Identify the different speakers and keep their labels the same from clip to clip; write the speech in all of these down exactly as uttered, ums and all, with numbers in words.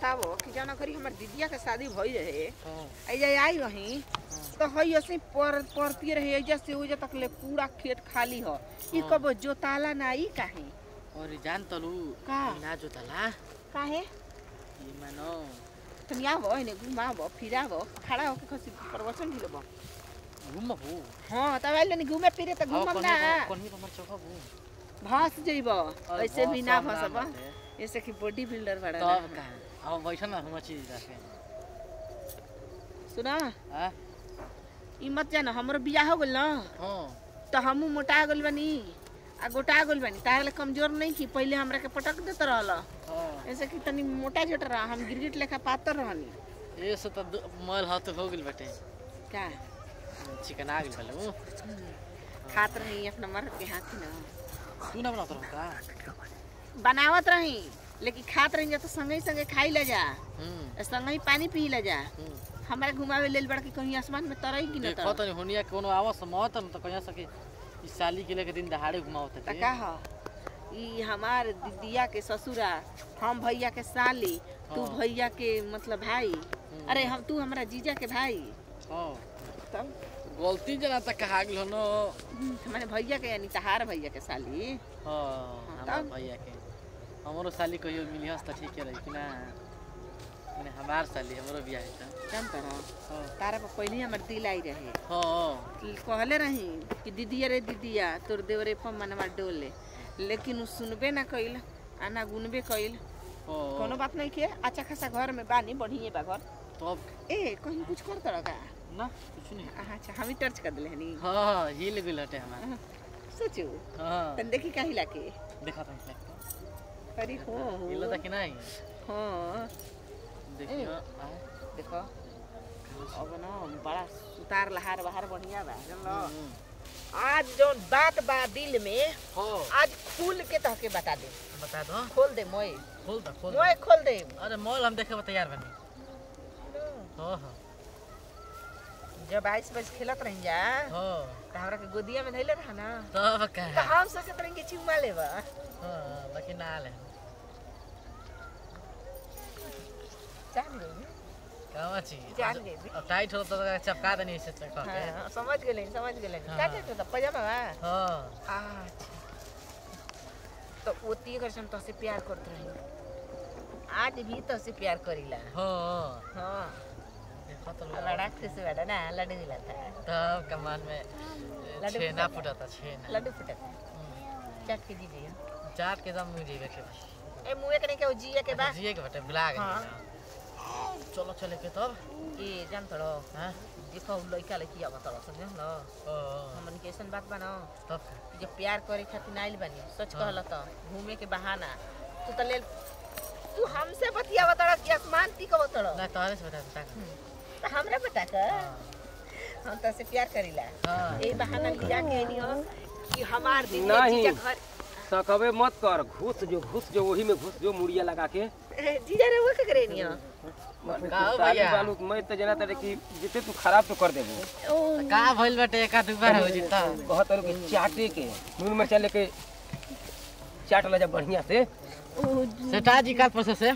Speaker 1: बताओ कि जाना करी हमार दीदिया के शादी भई रहे ऐजा आई रही तो हई ऐसे पर परती रहे ऐजा से ओजा तक ले पूरा खेत खाली हो ई कब जोताला ना ई काहे
Speaker 2: और जान तलू
Speaker 1: का
Speaker 2: ना जोताला
Speaker 1: काहे
Speaker 2: ई मानो
Speaker 1: तुम आवो इने घुमावो फिरावो खड़ा होके खसी प्रवचन दिलबो
Speaker 2: घुमबो
Speaker 1: हां तब ले घूमे फिरे त घुमम ना
Speaker 2: कोनी हमर चौकबो
Speaker 1: भास जइबो ऐसे भी ना भासबो ऐसे कि बॉडी बिल्डर बड़ा
Speaker 2: तब का अब बैठन ना हम चीज रखे
Speaker 1: सुना
Speaker 2: हां
Speaker 1: ई मत जान हमरो बियाह हो गेल ना
Speaker 2: हां
Speaker 1: तो हमहू मोटा गेल बनी आ गोटा गेल बनी तारे कमजोर नहीं की पहले हमरा के पटक देत रहल हां ऐसे कि तनी मोटा जोट रहा हम गिरगिट लेखा पातर रहनी
Speaker 2: ए से त मल हाथ हो गेल बेटे
Speaker 1: का
Speaker 2: चिकन आ गेल बलू
Speaker 1: खात रही अपना मर के हाथ ना
Speaker 2: तू ना बनात रह का
Speaker 1: बनावत रही लेकिन खात रही तो संगे संगे खाई ले जा
Speaker 2: हम
Speaker 1: संगे पानी पी ले जा हमरा घुमावे लेल बड़ के कहीं आसमान में तरई कि न तर
Speaker 2: देखो तनी होनिया कोनो आवस मत न त कहिया सके ई साली के लेके दिन दहाड़े घुमावत
Speaker 1: त का ह ई हमार दीदिया के ससुरा हम भैया के साली तू भैया के मतलब भाई अरे हम तू हमरा जीजा के भाई
Speaker 2: हां
Speaker 1: तब
Speaker 2: गलती जना त कहा गेल न
Speaker 1: हमारे भैया के यानी तहार भैया के साली
Speaker 2: हां हमार भैया के हमरो साली कहियो मिलिहस त ठीक रही कि ना माने हमार साली हमरो बियाह है त
Speaker 1: जान तर हां तारा पर पहले हमर दिल आई रहे
Speaker 2: हां
Speaker 1: कहले रही कि दीदिया रे दीदिया तोर देवरे पर मनवा डोले लेकिन उ सुनबे ना कइल आना गुनबे कइल कोनो बात नहीं के अच्छा खासा घर में बानी बढ़िए बा घर
Speaker 2: तब
Speaker 1: ए कहीं कुछ कर तड़ा का
Speaker 2: ना कुछ नहीं
Speaker 1: अच्छा हम ही टच कर देले हनी
Speaker 2: हां हिल गेल हटे हमार
Speaker 1: सोचो
Speaker 2: हां
Speaker 1: तन देखी काहे लाके
Speaker 2: देखा त लगता
Speaker 1: अरे हो
Speaker 2: हिल त कि नहीं
Speaker 1: हां
Speaker 2: देखियो
Speaker 1: देखो अब ना बड़ा सुतार लहार बाहर बढ़िया बा जानलो आज जो बात बा दिल में
Speaker 2: हां
Speaker 1: आज खुल के तहके बता दे
Speaker 2: बता दो
Speaker 1: खोल दे मोय
Speaker 2: खोल द खोल
Speaker 1: मोय खोल दे
Speaker 2: अरे मॉल हम देखे तैयार बनी हां हां
Speaker 1: जब आइस बस खेलत रही जा
Speaker 2: हां
Speaker 1: त हमरा के गोदिया में धइले रहा ना
Speaker 2: तब का
Speaker 1: त हम सोचत रही कि चुम्मा लेबा
Speaker 2: हां लेकिन ना ले
Speaker 1: जान गई
Speaker 2: कावा छी
Speaker 1: जान गई
Speaker 2: अब टाइट हो तो चपका देनी से चपका के
Speaker 1: हां समझ गेले समझ गेले का के तो पजामा बा
Speaker 2: हां
Speaker 1: अच्छा तो ओती कर हम तो से प्यार करत रही आज भी तो से प्यार करीला
Speaker 2: हां
Speaker 1: हां
Speaker 2: देखो तो
Speaker 1: लड़ाक से बेटा ना लड्डू दिलाता
Speaker 2: तब कमान में छेना फुटाता छेना
Speaker 1: लड्डू फुटाता चाट के दीजिए
Speaker 2: चाट के दम मुझे बैठे
Speaker 1: ए मुए के नहीं के जिए के बा
Speaker 2: जिए के बैठे बुला गए चलो चले के तब
Speaker 1: ए जान तड़ो
Speaker 2: हां
Speaker 1: देखो लइका लइकी अब तड़ो समझ लो हमन के ऐसन बात बनाओ
Speaker 2: तब
Speaker 1: जे प्यार करे खातिर आइल बानी सच कहल त घूमे के बहाना तू त ले तू हमसे बतियाव तड़ा कि आसमान ती कहव तड़ो
Speaker 2: ना तोरे से बता बता
Speaker 1: त हमरा बता कर हम त से प्यार करिला
Speaker 2: हां
Speaker 1: ए बहाना लिया के नहीं हो कि हमार दिन
Speaker 3: नहीं।
Speaker 1: जीजा घर
Speaker 3: सकबे मत कर घुस जो घुस जो वही में घुस जो मुड़िया लगा के
Speaker 1: जीजा रे वो के करे नहीं हो
Speaker 2: का भैया
Speaker 3: बालू मैं तो जना तड़े कि जिते तू खराब तो कर देबो
Speaker 2: का भइल बटे एक दू बार हो जिता
Speaker 3: कहत रहो कि चाटे के नून मिर्चा लेके चाट ला जा बढ़िया से
Speaker 2: सेटा जी का प्रोसेस है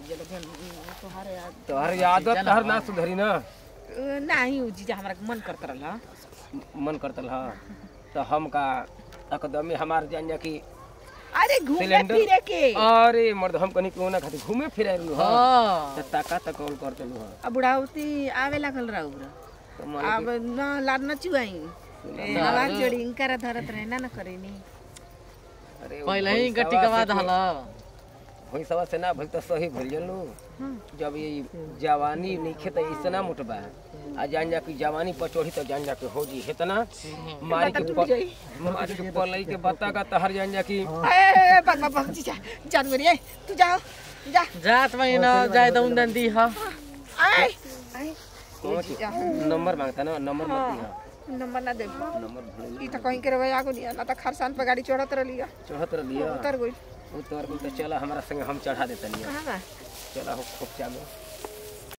Speaker 3: तोहर आदत तोहर ना सुधरी ना
Speaker 1: नहीं उ जीजा हमरा मन करत रहला
Speaker 3: मन करतल हां तो हम का एकदम हमार जान जा कि
Speaker 1: अरे घूमे फिरे के
Speaker 3: अरे मर्द हम कनी कोना खातिर घूमे फिरे रहलु
Speaker 2: हां
Speaker 3: त ताका त कॉल करतलु हां
Speaker 1: अब बुढ़ाउती आवे लागल रहू अब ना लाड न चुआई हवा जोड़ी इनकर धरत रहना न करेनी
Speaker 3: अरे
Speaker 2: पहले ही गट्टी कवा दहला
Speaker 3: होई सवा से ना भइल त सही भइल जनु जब ये जवानी नइखे त इसना मोटबा आ जान जा कि जवानी पर चढ़ी त जान जा के हो जी इतना मारी के मारी के पलई के बता का तहर जान जा कि
Speaker 1: ए बक बक बक जीजा जान मेरी तू जाओ जा
Speaker 2: जात में ना जाय दउंदन दी हां
Speaker 1: आए आए
Speaker 3: नंबर मांगता ना नंबर मत दी
Speaker 1: नंबर ना दे
Speaker 3: नंबर
Speaker 1: ई त कहीं के रवा आगो नहीं ना त खरसान पे गाड़ी चढ़त रहलिया
Speaker 3: चढ़त रहिया
Speaker 1: उतर गई
Speaker 3: उतर को तो चला हमारा संग हम चढ़ा देतनी
Speaker 1: कहां बा
Speaker 3: चला हो खूब चालो